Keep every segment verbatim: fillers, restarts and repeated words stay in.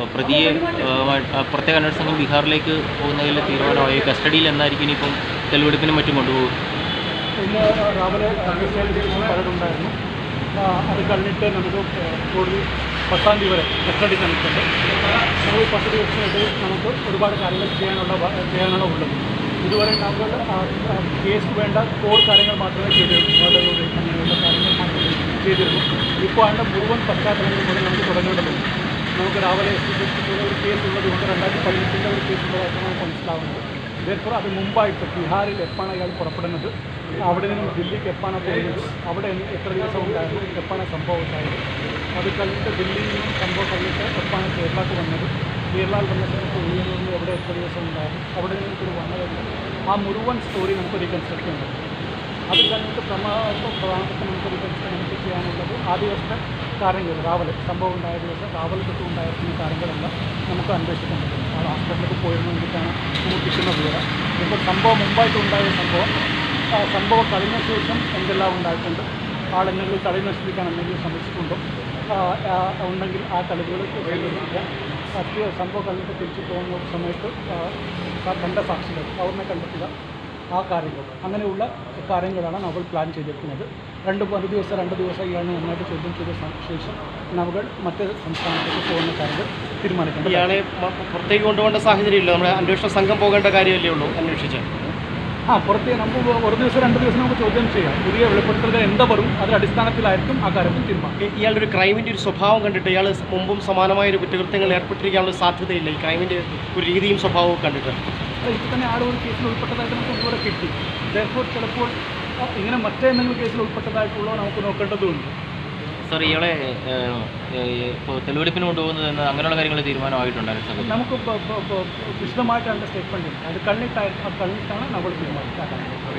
പ്രതിയെ പ്രത്യേക അന്വേഷണ സംഘം ബീഹാറിലേക്ക് പോകുന്നതിൽ തീരുമാനമായി. കസ്റ്റഡിയിൽ എന്നായിരിക്കും ഇനിയിപ്പം തെളിവെടുപ്പിനും മറ്റും കൊണ്ടുപോകും? ഇന്ന് രാവിലെ പലരുണ്ടായിരുന്നു. അത് കഴിഞ്ഞിട്ട് നമുക്ക് കൂടുതൽ പത്താം തീയതി വരെ കസ്റ്റഡി നൽകുന്നുണ്ട്. നമ്മൾ പത്ത് ദിവസമായിട്ട് നമുക്ക് ഒരുപാട് കാര്യങ്ങൾ ചെയ്യാനുള്ള ചെയ്യാനുള്ള ഉള്ളത്. ഇതുവരെ നമ്മൾ കേസ് വേണ്ട കോർ കാര്യങ്ങൾ മാത്രമേ ചെയ്തിരുന്നു, അങ്ങനെയുള്ള കാര്യങ്ങൾ മാത്രമേ ചെയ്തിരുന്നു. ഇപ്പോൾ അതിൻ്റെ മുഴുവൻ പശ്ചാത്തലങ്ങൾ കൂടെ നമുക്ക് തുടങ്ങേണ്ടതുണ്ട്. നമുക്ക് രാവിലെ ഒരു കേസ് ഉള്ളത് കൊണ്ട് രണ്ടായിരത്തി പതിനെട്ടിൻ്റെ ഒരു കേസ് ഉള്ളതായിട്ട് നമുക്ക് മനസ്സിലാവുന്നത്. ഇതേപോലെ അത് മുമ്പായിട്ട് ബീഹാറിൽ എപ്പാണ് അയാൾ പുറപ്പെടുന്നത്, അവിടെ നിന്നും ദില്ലിക്ക് എപ്പാണ് പോകുന്നത്, അവിടെ എത്ര ദിവസം ഉണ്ടായിരുന്നു, എപ്പാണ് സംഭവം ഉണ്ടായത്, അത് കഴിഞ്ഞിട്ട് ദില്ലിയിൽ നിന്നും സംഭവം കഴിഞ്ഞിട്ട് എപ്പാണ് കേരളക്ക് വന്നത്, കേരളയിൽ വന്ന സമയത്ത് ഉള്ളിൽ നിന്ന് എവിടെ എത്ര ദിവസം ഉണ്ടായിരുന്നു, അവിടെ നിന്ന് കൂടി വന്നതെന്ന് ആ മുഴുവൻ സ്റ്റോറി നമുക്ക് റീകൺസ്ട്രക്ട് ചെയ്യേണ്ടത്. അത് കഴിഞ്ഞിട്ട് പ്രമാദം പ്രധാനപ്പെട്ട നമുക്ക് റീകൺസ്ട്രക്ട് നമുക്ക് ചെയ്യാനുള്ളത് ആ ദിവസത്തെ കാര്യങ്ങൾ, രാവിലെ സംഭവം ഉണ്ടായ ദിവസം രാവിലെ തൊട്ട് ഉണ്ടായിരുന്ന കാര്യങ്ങളെല്ലാം നമുക്ക് അന്വേഷിക്കാൻ പറ്റും. ആ ഹോസ്പിറ്റലിലേക്ക് പോയിരുന്നു വേണ്ടിയിട്ടാണ് നമുക്ക് കിട്ടുന്ന വിവരം. ഇപ്പോൾ സംഭവം മുമ്പായിട്ട് ഉണ്ടായ സംഭവം സംഭവം കഴിഞ്ഞ ശേഷം എന്തെല്ലാം ഉണ്ടായിട്ടുണ്ട്, ആളെന്തെങ്കിലും കളി നശിപ്പിക്കാൻ എന്തെങ്കിലും ശ്രമിച്ചിട്ടുണ്ടോ ഉണ്ടെങ്കിൽ ആ കളികൾ സത്യ സംഭവം കഴിഞ്ഞിട്ട് തിരിച്ചു പോകുന്ന സമയത്ത് കണ്ട സാക്ഷികൾ അവരെ കണ്ടെത്തുക, ആ കാര്യങ്ങൾ അങ്ങനെയുള്ള കാര്യങ്ങളാണ് നമ്മൾ പ്ലാൻ ചെയ്തിരിക്കുന്നത്. രണ്ട് ഒരു ദിവസം രണ്ട് ദിവസം ഇയാളെ നന്നായിട്ട് ചോദ്യം ചെയ്ത ശേഷം നമ്മൾ മറ്റ് സംസ്ഥാനത്തേക്ക് പോകുന്ന കാര്യങ്ങൾ തീരുമാനിക്കണം. ഇയാളെ പുറത്തേക്ക് കൊണ്ടുപോകേണ്ട സാഹചര്യമില്ല, നമ്മുടെ അന്വേഷണ സംഘം പോകേണ്ട കാര്യമല്ലേ ഉള്ളൂ അന്വേഷിച്ച്. ആ പുറത്തേക്ക് നമുക്ക് ഒരു ദിവസം രണ്ട് ദിവസം നമുക്ക് ചോദ്യം ചെയ്യാം. പുതിയ വെളിപ്പെടുത്തലുകൾ എന്താ വരും അതിൻ്റെ അടിസ്ഥാനത്തിലായിരിക്കും ആ കാര്യത്തിൽ തീരുമാനം. ഇയാളുടെ ഒരു ക്രൈമിൻ്റെ ഒരു സ്വഭാവം കണ്ടിട്ട് ഇയാൾ മുമ്പും സമാനമായ ഒരു കുറ്റകൃത്യങ്ങൾ ഏർപ്പെട്ടിരിക്കാനുള്ള സാധ്യതയില്ല, ഈ ക്രൈമിൻ്റെ ഒരു രീതിയും സ്വഭാവവും കണ്ടിട്ട്. ഇപ്പോൾ തന്നെ ആൾ ഒരു കേസിൽ ഉൾപ്പെട്ടതായിട്ട് നമുക്ക് ഒന്നുകൂടെ കിട്ടി. ചിലപ്പോൾ ചിലപ്പോൾ ഇങ്ങനെ മറ്റേന്തെങ്കിലും കേസിൽ ഉൾപ്പെട്ടതായിട്ടുള്ള നമുക്ക് നോക്കേണ്ടതുണ്ട്. സാർ, ഇയാളെ ഇപ്പോൾ തെളിവെടുപ്പിന് കൊണ്ടുപോകുന്നത് എന്ന് അങ്ങനെയുള്ള കാര്യങ്ങൾ തീരുമാനമായിട്ടുണ്ടായിരുന്നു. നമുക്ക് വിശദമായിട്ട് അതിൻ്റെ സ്റ്റേറ്റ്മെൻറ്റ് ഉണ്ട്, അത് കഴിഞ്ഞിട്ടായി അത് കഴിഞ്ഞിട്ടാണ് നമ്മൾ തീരുമാനിക്കുന്നത്.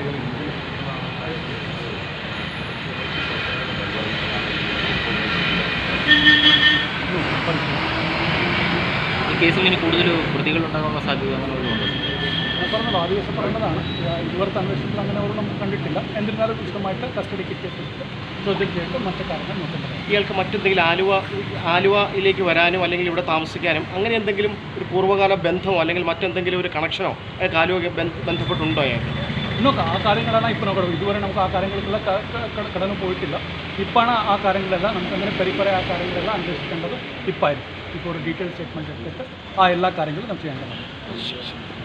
ഈ കേസിൽ ഇനി കൂടുതൽ പ്രതികളുണ്ടാകാനുള്ള സാധ്യത അങ്ങനെ ഉണ്ടോ? പറഞ്ഞല്ലോ, ആ ദിവസം പറയേണ്ടതാണ്. ഇതുവരത്തെ അന്വേഷണത്തിൽ അങ്ങനെ ഒരു നമുക്ക് കണ്ടിട്ടില്ല. എന്നിരുന്നാലും വിശദമായിട്ട് കസ്റ്റഡിക്ക് എത്തിയിട്ട് ചോദ്യം ചെയ്തിട്ട് മറ്റു കാര്യങ്ങൾ നോക്കേണ്ടത്. ഇയാൾക്ക് മറ്റെന്തെങ്കിലും ആലുവ ആലുവയിലേക്ക് വരാനും അല്ലെങ്കിൽ ഇവിടെ താമസിക്കാനും അങ്ങനെ എന്തെങ്കിലും ഒരു പൂർവ്വകാല ബന്ധമോ അല്ലെങ്കിൽ മറ്റെന്തെങ്കിലും ഒരു കണക്ഷനോ അയാൾക്ക് ആലുവ ബന്ധപ്പെട്ടുണ്ടോ അയാൾക്ക്? നോക്കാം, ആ കാര്യങ്ങളാണ് ഇപ്പോൾ നോക്കണം. ഇതുവരെ നമുക്ക് ആ കാര്യങ്ങൾക്കുള്ള കടന്നു പോയിട്ടില്ല. ഇപ്പോഴാണ് ആ കാര്യങ്ങളെല്ലാം നമുക്ക് അങ്ങനെ പെരിപ്പറ ആ കാര്യങ്ങളെല്ലാം അന്വേഷിക്കേണ്ടത്. ഇപ്പായിരിക്കും ഇപ്പോൾ ഒരു ഡീറ്റെയിൽ സ്റ്റേറ്റ്മെൻറ്റ് എടുത്തിട്ട് ആ എല്ലാ കാര്യങ്ങളും നമുക്ക് ചെയ്യേണ്ടതാണ്.